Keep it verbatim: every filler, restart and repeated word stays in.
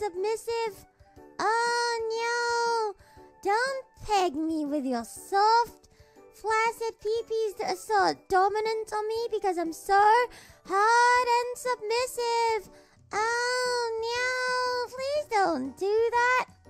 submissive. Oh, no. Don't peg me with your soft, flaccid peepees that are so dominant on me because I'm so hard and submissive. Oh, no. Please don't do